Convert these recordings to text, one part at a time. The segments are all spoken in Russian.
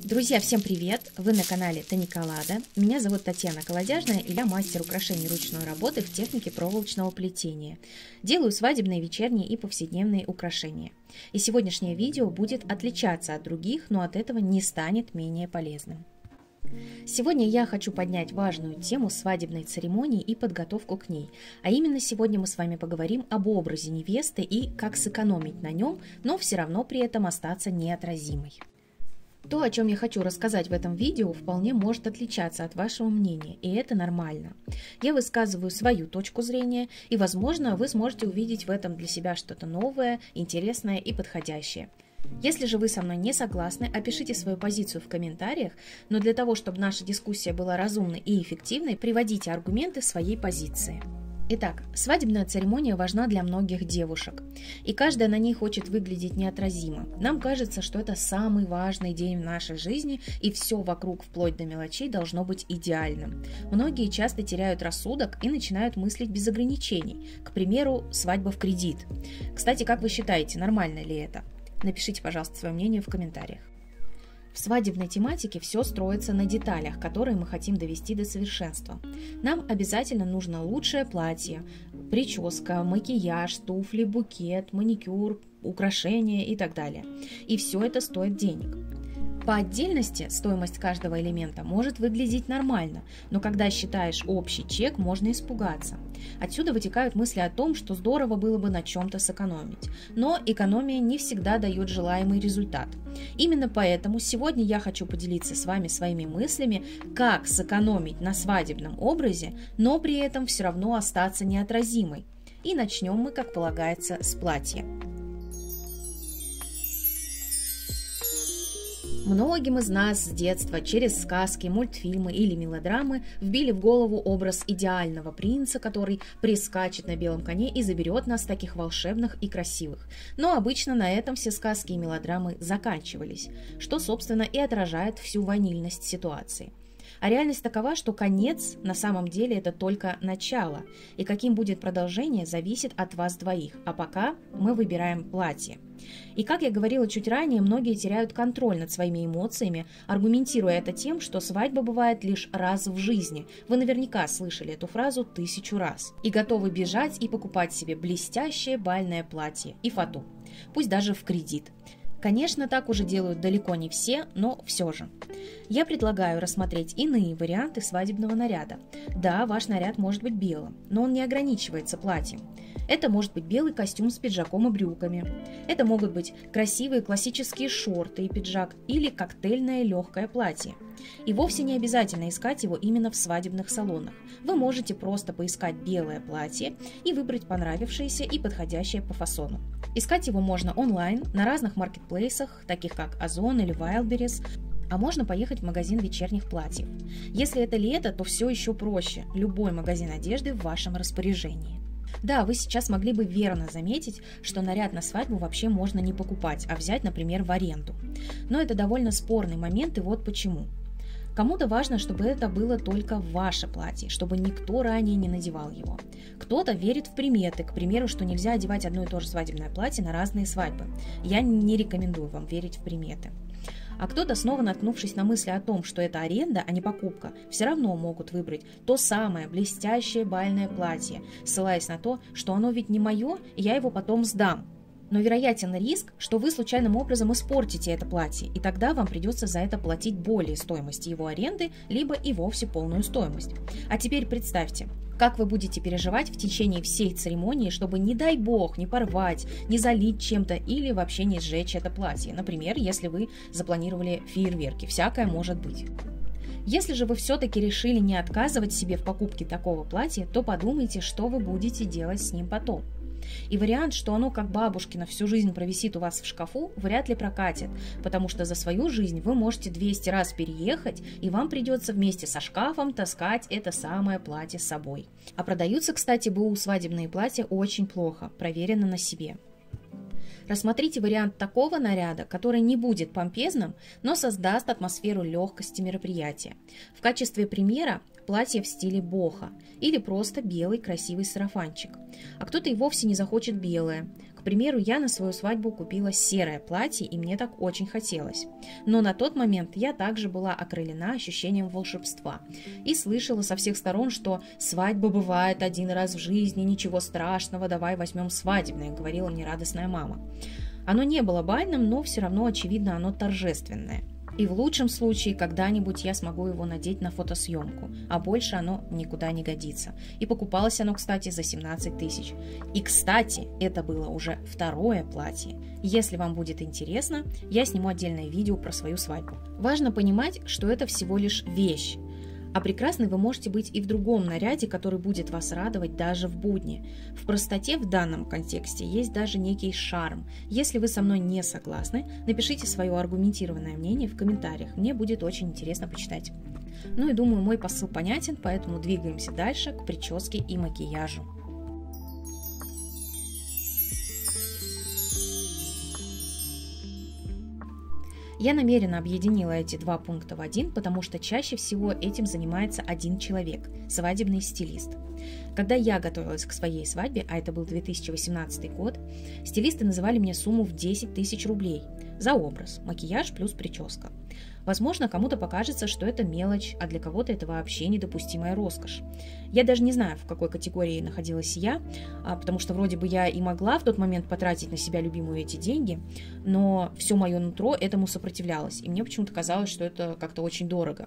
Друзья, всем привет! Вы на канале Таниколада. Меня зовут Татьяна Колодяжная, и я мастер украшений ручной работы в технике проволочного плетения. Делаю свадебные, вечерние и повседневные украшения. И сегодняшнее видео будет отличаться от других, но от этого не станет менее полезным. Сегодня я хочу поднять важную тему свадебной церемонии и подготовку к ней. А именно сегодня мы с вами поговорим об образе невесты и как сэкономить на нем, но все равно при этом остаться неотразимой. То, о чем я хочу рассказать в этом видео, вполне может отличаться от вашего мнения, и это нормально. Я высказываю свою точку зрения, и, возможно, вы сможете увидеть в этом для себя что-то новое, интересное и подходящее. Если же вы со мной не согласны, опишите свою позицию в комментариях, но для того, чтобы наша дискуссия была разумной и эффективной, приводите аргументы своей позиции. Итак, свадебная церемония важна для многих девушек, и каждая на ней хочет выглядеть неотразимо. Нам кажется, что это самый важный день в нашей жизни, и все вокруг, вплоть до мелочей, должно быть идеальным. Многие часто теряют рассудок и начинают мыслить без ограничений. К примеру, свадьба в кредит. Кстати, как вы считаете, нормально ли это? Напишите, пожалуйста, свое мнение в комментариях. В свадебной тематике все строится на деталях, которые мы хотим довести до совершенства. Нам обязательно нужно лучшее платье, прическа, макияж, туфли, букет, маникюр, украшения и так далее. И все это стоит денег. По отдельности стоимость каждого элемента может выглядеть нормально, но когда считаешь общий чек, можно испугаться. Отсюда вытекают мысли о том, что здорово было бы на чем-то сэкономить. Но экономия не всегда дает желаемый результат. Именно поэтому сегодня я хочу поделиться с вами своими мыслями, как сэкономить на свадебном образе, но при этом все равно остаться неотразимой. И начнем мы, как полагается, с платья. Многим из нас с детства через сказки, мультфильмы или мелодрамы вбили в голову образ идеального принца, который прискачет на белом коне и заберет нас таких волшебных и красивых. Но обычно на этом все сказки и мелодрамы заканчивались, что, собственно, и отражает всю ванильность ситуации. А реальность такова, что конец на самом деле это только начало, и каким будет продолжение, зависит от вас двоих, а пока мы выбираем платье. И как я говорила чуть ранее, многие теряют контроль над своими эмоциями, аргументируя это тем, что свадьба бывает лишь раз в жизни. Вы наверняка слышали эту фразу 1000 раз. И готовы бежать и покупать себе блестящее бальное платье и фату, пусть даже в кредит. Конечно, так уже делают далеко не все, но все же. Я предлагаю рассмотреть иные варианты свадебного наряда. Да, ваш наряд может быть белым, но он не ограничивается платьем. Это может быть белый костюм с пиджаком и брюками. Это могут быть красивые классические шорты и пиджак или коктейльное легкое платье. И вовсе не обязательно искать его именно в свадебных салонах. Вы можете просто поискать белое платье и выбрать понравившееся и подходящее по фасону. Искать его можно онлайн, на разных маркетплейсах, таких как Озон или Wildberries, а можно поехать в магазин вечерних платьев. Если это лето, то все еще проще. Любой магазин одежды в вашем распоряжении. Да, вы сейчас могли бы верно заметить, что наряд на свадьбу вообще можно не покупать, а взять, например, в аренду. Но это довольно спорный момент, и вот почему. Кому-то важно, чтобы это было только ваше платье, чтобы никто ранее не надевал его. Кто-то верит в приметы, к примеру, что нельзя одевать одно и то же свадебное платье на разные свадьбы. Я не рекомендую вам верить в приметы. А кто-то, снова наткнувшись на мысли о том, что это аренда, а не покупка, все равно могут выбрать то самое блестящее бальное платье, ссылаясь на то, что оно ведь не мое, и я его потом сдам. Но вероятен риск, что вы случайным образом испортите это платье, и тогда вам придется за это платить более стоимости его аренды, либо и вовсе полную стоимость. А теперь представьте, как вы будете переживать в течение всей церемонии, чтобы, не дай бог, не порвать, не залить чем-то или вообще не сжечь это платье. Например, если вы запланировали фейерверки, всякое может быть. Если же вы все-таки решили не отказывать себе в покупке такого платья, то подумайте, что вы будете делать с ним потом. И вариант, что оно как бабушкино всю жизнь провисит у вас в шкафу, вряд ли прокатит, потому что за свою жизнь вы можете 200 раз переехать, и вам придется вместе со шкафом таскать это самое платье с собой. А продаются, кстати, БУ свадебные платья очень плохо, проверено на себе. Рассмотрите вариант такого наряда, который не будет помпезным, но создаст атмосферу легкости мероприятия. В качестве примера платье в стиле бохо или просто белый красивый сарафанчик. А кто-то и вовсе не захочет белое. К примеру, я на свою свадьбу купила серое платье, и мне так очень хотелось. Но на тот момент я также была окрылена ощущением волшебства и слышала со всех сторон, что свадьба бывает один раз в жизни, ничего страшного, давай возьмем свадебное, говорила мне радостная мама. Оно не было бальным, но все равно, очевидно, оно торжественное. И в лучшем случае когда-нибудь я смогу его надеть на фотосъемку, а больше оно никуда не годится. И покупалось оно, кстати, за 17 тысяч. И, кстати, это было уже второе платье. Если вам будет интересно, я сниму отдельное видео про свою свадьбу. Важно понимать, что это всего лишь вещь. А прекрасной вы можете быть и в другом наряде, который будет вас радовать даже в будни. В простоте в данном контексте есть даже некий шарм. Если вы со мной не согласны, напишите свое аргументированное мнение в комментариях. Мне будет очень интересно почитать. Ну и думаю, мой посыл понятен, поэтому двигаемся дальше к прическе и макияжу. Я намеренно объединила эти два пункта в один, потому что чаще всего этим занимается один человек – свадебный стилист. Когда я готовилась к своей свадьбе, а это был 2018 год, стилисты называли мне сумму в 10 тысяч рублей за образ, макияж плюс прическа. Возможно, кому-то покажется, что это мелочь, а для кого-то это вообще недопустимая роскошь. Я даже не знаю, в какой категории находилась я, потому что вроде бы я и могла в тот момент потратить на себя любимую эти деньги, но все мое нутро этому сопротивлялось, и мне почему-то казалось, что это как-то очень дорого.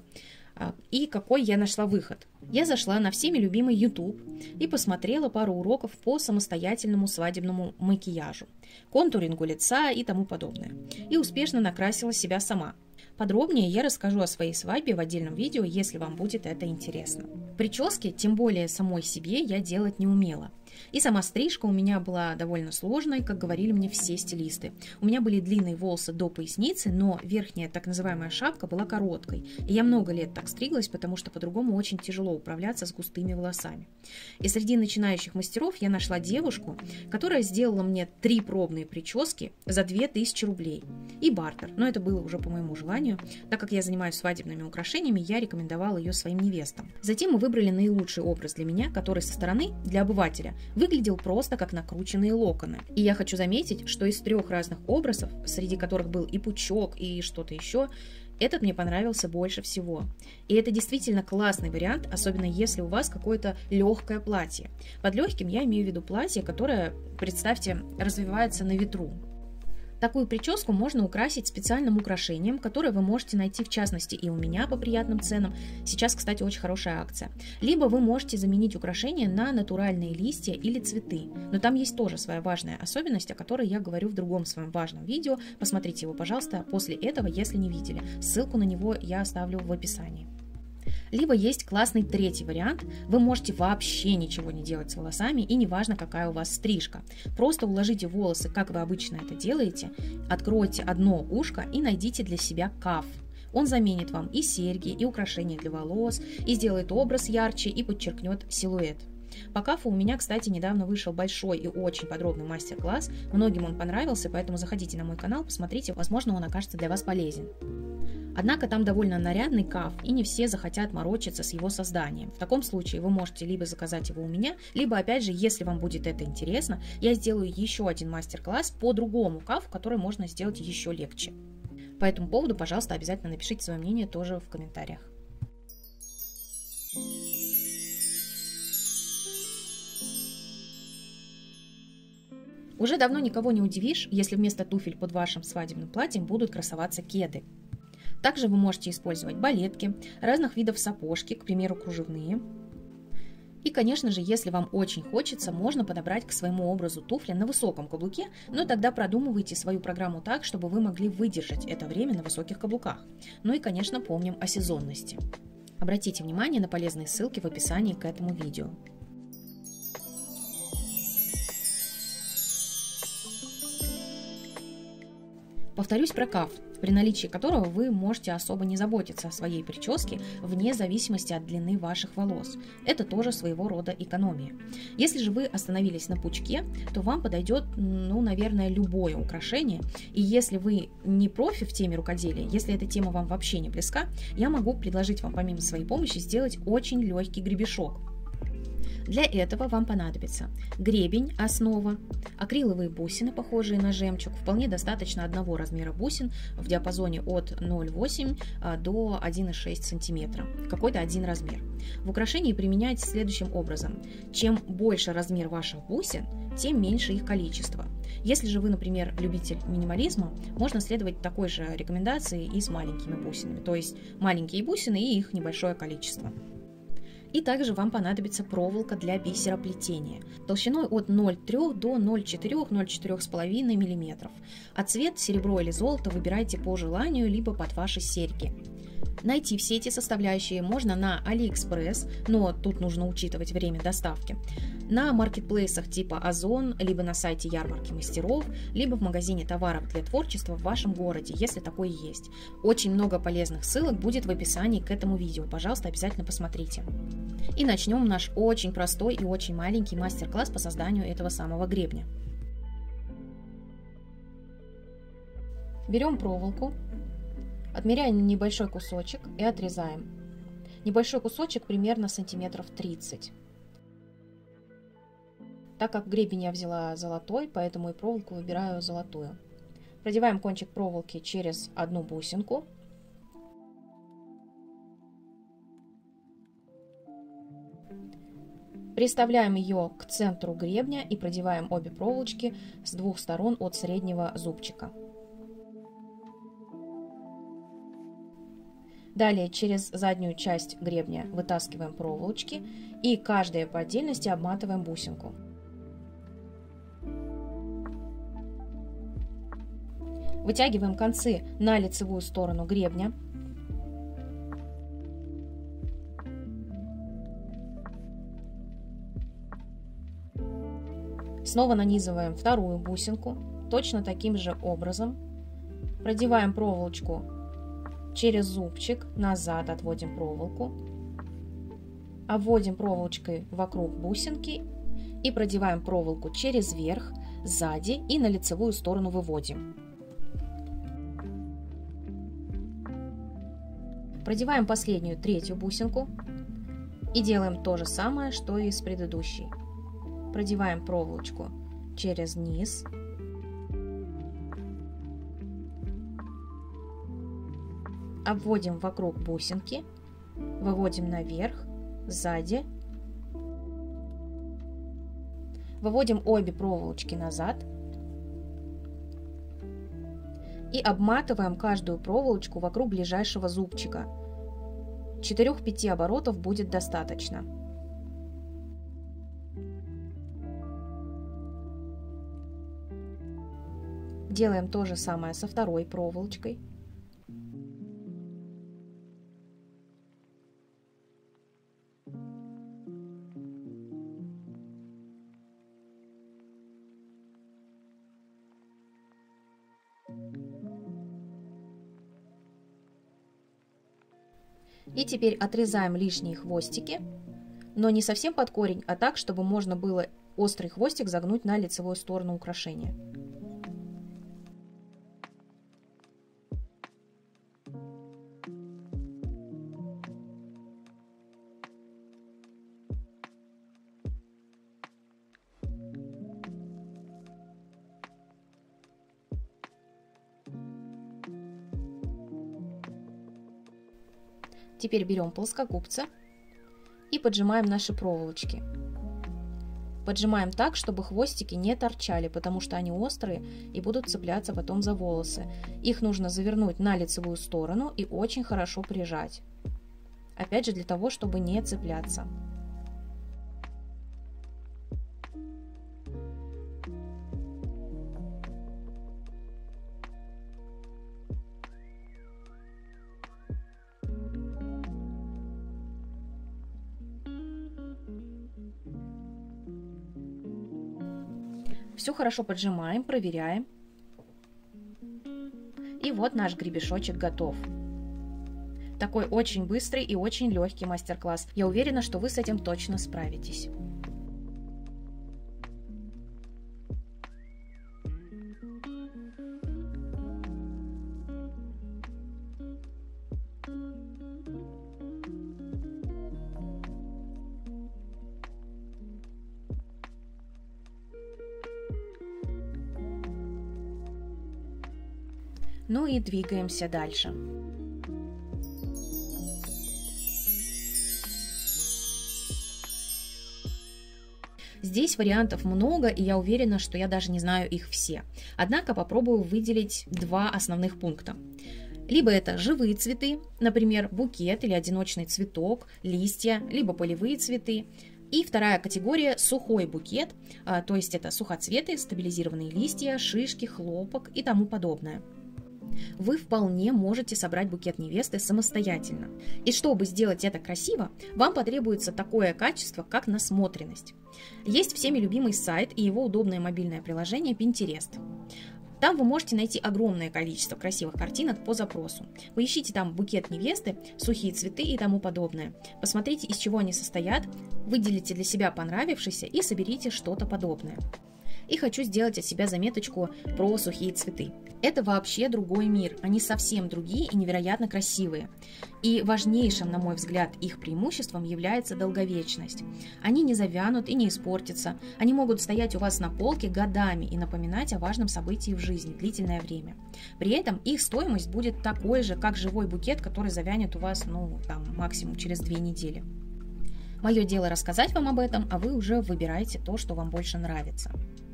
И какой я нашла выход? Я зашла на всеми любимый YouTube и посмотрела пару уроков по самостоятельному свадебному макияжу, контурингу лица и тому подобное. И успешно накрасила себя сама. Подробнее я расскажу о своей свадьбе в отдельном видео, если вам будет это интересно. Прически, тем более самой себе, я делать не умела. И сама стрижка у меня была довольно сложной, как говорили мне все стилисты. У меня были длинные волосы до поясницы, но верхняя так называемая шапка была короткой. И я много лет так стриглась, потому что по-другому очень тяжело управляться с густыми волосами. И среди начинающих мастеров я нашла девушку, которая сделала мне 3 пробные прически за 2000 рублей. И бартер, но это было уже по моему желанию. Так как я занимаюсь свадебными украшениями, я рекомендовала ее своим невестам. Затем мы выбрали наилучший образ для меня, который со стороны, для обывателя, выглядел просто как накрученные локоны. И я хочу заметить, что из 3 разных образов, среди которых был и пучок, и что-то еще, этот мне понравился больше всего. И это действительно классный вариант, особенно если у вас какое-то легкое платье. Под легким я имею в виду платье, которое, представьте, развивается на ветру. Такую прическу можно украсить специальным украшением, которое вы можете найти в частности и у меня по приятным ценам. Сейчас, кстати, очень хорошая акция. Либо вы можете заменить украшение на натуральные листья или цветы. Но там есть тоже своя важная особенность, о которой я говорю в другом своем важном видео. Посмотрите его, пожалуйста, после этого, если не видели. Ссылку на него я оставлю в описании. Либо есть классный 3-й вариант. Вы можете вообще ничего не делать с волосами, и неважно, какая у вас стрижка. Просто уложите волосы, как вы обычно это делаете, откройте одно ушко и найдите для себя каф. Он заменит вам и серьги, и украшения для волос, и сделает образ ярче, и подчеркнет силуэт. По кафу у меня, кстати, недавно вышел большой и очень подробный мастер-класс. Многим он понравился, поэтому заходите на мой канал, посмотрите, возможно, он окажется для вас полезен. Однако там довольно нарядный каф, и не все захотят морочиться с его созданием. В таком случае вы можете либо заказать его у меня, либо, опять же, если вам будет это интересно, я сделаю еще один мастер-класс по другому кафу, который можно сделать еще легче. По этому поводу, пожалуйста, обязательно напишите свое мнение тоже в комментариях. Уже давно никого не удивишь, если вместо туфель под вашим свадебным платьем будут красоваться кеды. Также вы можете использовать балетки, разных видов сапожки, к примеру, кружевные. И, конечно же, если вам очень хочется, можно подобрать к своему образу туфли на высоком каблуке, но тогда продумывайте свою программу так, чтобы вы могли выдержать это время на высоких каблуках. Ну и, конечно, помним о сезонности. Обратите внимание на полезные ссылки в описании к этому видео. Повторюсь про каф, при наличии которого вы можете особо не заботиться о своей прическе вне зависимости от длины ваших волос. Это тоже своего рода экономия. Если же вы остановились на пучке, то вам подойдет, наверное, любое украшение. И если вы не профи в теме рукоделия, если эта тема вам вообще не близка, я могу предложить вам помимо своей помощи сделать очень легкий гребешок. Для этого вам понадобится гребень, основа, акриловые бусины, похожие на жемчуг. Вполне достаточно одного размера бусин в диапазоне от 0,8 до 1,6 см. Какой-то один размер. В украшении применяйте следующим образом. Чем больше размер ваших бусин, тем меньше их количество. Если же вы, например, любитель минимализма, можно следовать такой же рекомендации и с маленькими бусинами, то есть маленькие бусины и их небольшое количество. И также вам понадобится проволока для бисероплетения толщиной от 0,3 до 0,4-0,4,5 мм. А цвет серебро или золото выбирайте по желанию, либо под ваши серьги. Найти все эти составляющие можно на AliExpress, но тут нужно учитывать время доставки, на маркетплейсах типа Озон, либо на сайте ярмарки мастеров, либо в магазине товаров для творчества в вашем городе, если такой есть. Очень много полезных ссылок будет в описании к этому видео, пожалуйста, обязательно посмотрите. И начнем наш очень простой и очень маленький мастер-класс по созданию этого самого гребня. Берем проволоку. Отмеряем небольшой кусочек и отрезаем. Небольшой кусочек примерно сантиметров 30. Так как гребень я взяла золотой, поэтому и проволоку выбираю золотую. Продеваем кончик проволоки через одну бусинку. Приставляем ее к центру гребня и продеваем обе проволочки с двух сторон от среднего зубчика. Далее через заднюю часть гребня вытаскиваем проволочки и каждая по отдельности обматываем бусинку. Вытягиваем концы на лицевую сторону гребня. Снова нанизываем вторую бусинку точно таким же образом. Продеваем проволочку через зубчик, назад отводим проволоку, обводим проволочкой вокруг бусинки и продеваем проволоку через верх, сзади и на лицевую сторону выводим. Продеваем последнюю, третью бусинку и делаем то же самое, что и с предыдущей. Продеваем проволочку через низ, обводим вокруг бусинки, выводим наверх, сзади, выводим обе проволочки назад и обматываем каждую проволочку вокруг ближайшего зубчика. 4-5 оборотов будет достаточно. Делаем то же самое со второй проволочкой. И теперь отрезаем лишние хвостики, но не совсем под корень, а так, чтобы можно было острый хвостик загнуть на лицевую сторону украшения. Теперь берем плоскогубцы и поджимаем наши проволочки. Поджимаем так, чтобы хвостики не торчали, потому что они острые и будут цепляться потом за волосы. Их нужно завернуть на лицевую сторону и очень хорошо прижать. Опять же, для того, чтобы не цепляться. Все хорошо поджимаем, проверяем. И вот наш гребешочек готов. Такой очень быстрый и очень легкий мастер-класс. Я уверена, что вы с этим точно справитесь. Ну и двигаемся дальше. Здесь вариантов много, и я уверена, что я даже не знаю их все. Однако попробую выделить два основных пункта. Либо это живые цветы, например, букет или одиночный цветок, листья, либо полевые цветы. И вторая категория – сухой букет, то есть это сухоцветы, стабилизированные листья, шишки, хлопок и тому подобное. Вы вполне можете собрать букет невесты самостоятельно. И чтобы сделать это красиво, вам потребуется такое качество, как насмотренность. Есть всеми любимый сайт и его удобное мобильное приложение Pinterest. Там вы можете найти огромное количество красивых картинок по запросу. Поищите там букет невесты, сухие цветы и тому подобное. Посмотрите, из чего они состоят, выделите для себя понравившийся и соберите что-то подобное. И хочу сделать от себя заметочку про сухие цветы. Это вообще другой мир, они совсем другие и невероятно красивые. И важнейшим, на мой взгляд, их преимуществом является долговечность. Они не завянут и не испортятся, они могут стоять у вас на полке годами и напоминать о важном событии в жизни длительное время. При этом их стоимость будет такой же, как живой букет, который завянет у вас, максимум через 2 недели. Мое дело рассказать вам об этом, а вы уже выбираете то, что вам больше нравится.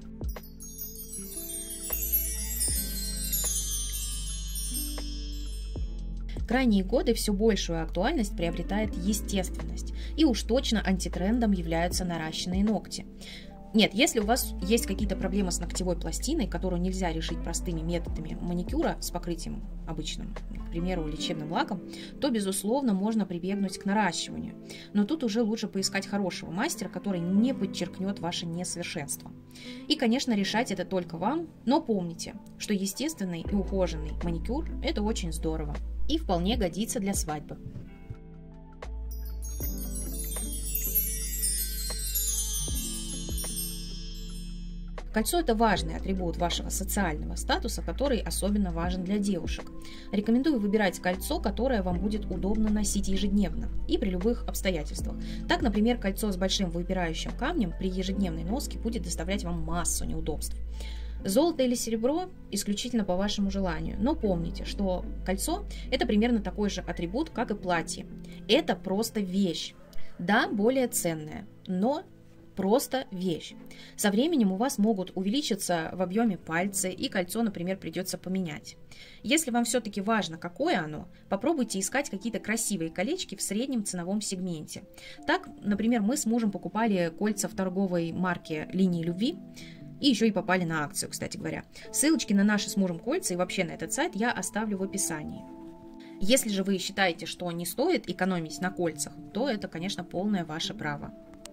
В крайние годы все большую актуальность приобретает естественность, и уж точно антитрендом являются наращенные ногти. Нет, если у вас есть какие-то проблемы с ногтевой пластиной, которую нельзя решить простыми методами маникюра с покрытием обычным, к примеру, лечебным лаком, то, безусловно, можно прибегнуть к наращиванию. Но тут уже лучше поискать хорошего мастера, который не подчеркнет ваше несовершенство. И, конечно, решать это только вам, но помните, что естественный и ухоженный маникюр – это очень здорово и вполне годится для свадьбы. Кольцо – это важный атрибут вашего социального статуса, который особенно важен для девушек. Рекомендую выбирать кольцо, которое вам будет удобно носить ежедневно и при любых обстоятельствах. Так, например, кольцо с большим выпирающим камнем при ежедневной носке будет доставлять вам массу неудобств. Золото или серебро исключительно по вашему желанию, но помните, что кольцо – это примерно такой же атрибут, как и платье. Это просто вещь. Да, более ценная, но просто вещь. Со временем у вас могут увеличиться в объеме пальцы, и кольцо, например, придется поменять. Если вам все-таки важно, какое оно, попробуйте искать какие-то красивые колечки в среднем ценовом сегменте. Так, например, мы с мужем покупали кольца в торговой марке «Линии любви», и еще и попали на акцию, кстати говоря. Ссылочки на наши с мужем кольца и вообще на этот сайт я оставлю в описании. Если же вы считаете, что не стоит экономить на кольцах, то это, конечно, полное ваше право.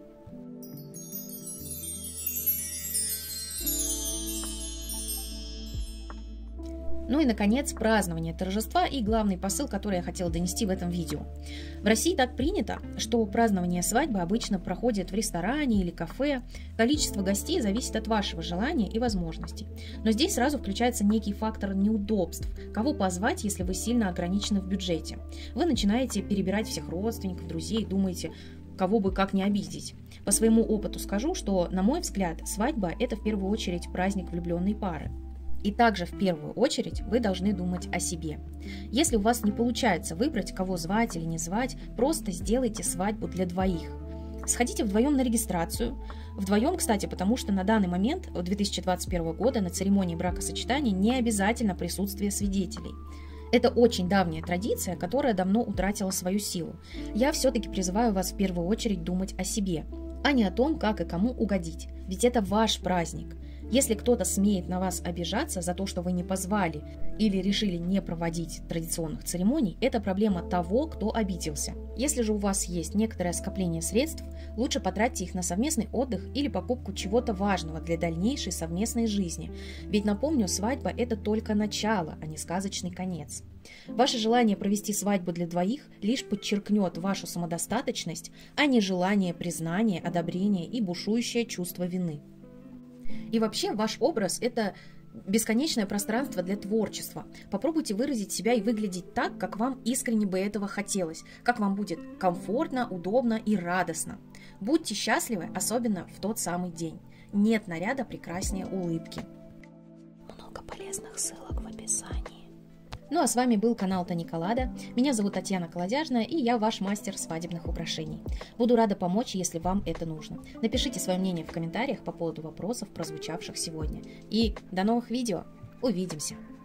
Ну и, наконец, празднование торжества и главный посыл, который я хотела донести в этом видео. В России так принято, что празднование свадьбы обычно проходит в ресторане или кафе. Количество гостей зависит от вашего желания и возможностей. Но здесь сразу включается некий фактор неудобств. Кого позвать, если вы сильно ограничены в бюджете? Вы начинаете перебирать всех родственников, друзей, думаете, кого бы как не обидеть. По своему опыту скажу, что, на мой взгляд, свадьба – это в первую очередь праздник влюбленной пары. И также в первую очередь вы должны думать о себе. Если у вас не получается выбрать, кого звать или не звать, просто сделайте свадьбу для двоих. Сходите вдвоем на регистрацию. Вдвоем, кстати, потому что на данный момент, 2021 года, на церемонии бракосочетания не обязательно присутствие свидетелей. Это очень давняя традиция, которая давно утратила свою силу. Я все-таки призываю вас в первую очередь думать о себе, а не о том, как и кому угодить. Ведь это ваш праздник. Если кто-то смеет на вас обижаться за то, что вы не позвали или решили не проводить традиционных церемоний, это проблема того, кто обиделся. Если же у вас есть некоторое скопление средств, лучше потратьте их на совместный отдых или покупку чего-то важного для дальнейшей совместной жизни. Ведь, напомню, свадьба – это только начало, а не сказочный конец. Ваше желание провести свадьбу для двоих лишь подчеркнет вашу самодостаточность, а не желание признания, одобрения и бушующее чувство вины. И вообще ваш образ – это бесконечное пространство для творчества. Попробуйте выразить себя и выглядеть так, как вам искренне бы этого хотелось, как вам будет комфортно, удобно и радостно. Будьте счастливы, особенно в тот самый день. Нет наряда прекраснее улыбки. Много полезных ссылок в описании. Ну а с вами был канал Таниколада. Меня зовут Татьяна Колодяжная, и я ваш мастер свадебных украшений. Буду рада помочь, если вам это нужно. Напишите свое мнение в комментариях по поводу вопросов, прозвучавших сегодня. И до новых видео. Увидимся!